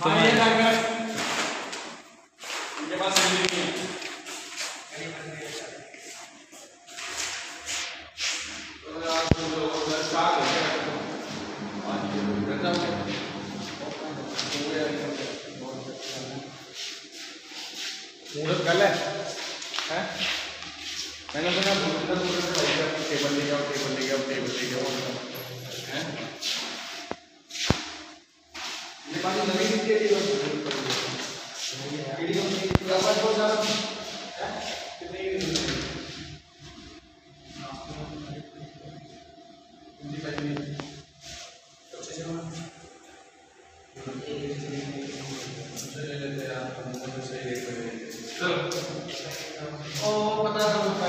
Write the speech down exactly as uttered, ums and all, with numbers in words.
हाँ ये टारगेट इनके पास नहीं है। तो यार तो जो स्टार्ट हो गया आज ये करना हो गया मुहूर्त कल है हैं मैंने सुना मुहूर्त का मुहूर्त का टेबल ले जाओ टेबल ले जाओ टेबल ले जाओ हैं ये बात नवी नीति है ये वीडियो में प्रॉपर हो जा रहा है कितने हिंदी पढ़नी सबसे जमा ले लेते हैं आप हम सही रेट पे चलो ओ पता था